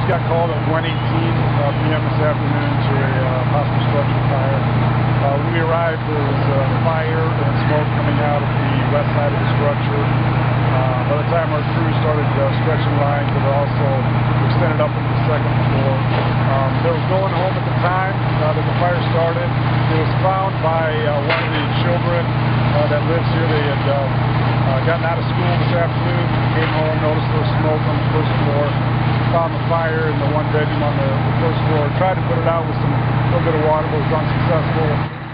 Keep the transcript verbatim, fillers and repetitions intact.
just got called at one eighteen uh, p m this afternoon to a uh, hospital structure fire. Uh, when we arrived, there was uh, fire and smoke coming out of the west side of the structure. Uh, by the time our crew started uh, stretching lines that are also extended up into the second floor, um, they were going home at the time uh, that the fire started. It was found by uh, one of the children uh, that lives here. They had uh, uh, gotten out of school this afternoon, came home, noticed there was smoke on the first floor, found the fire in the one bedroom on the, the first floor, tried to put it out with some little bit of water, but was unsuccessful.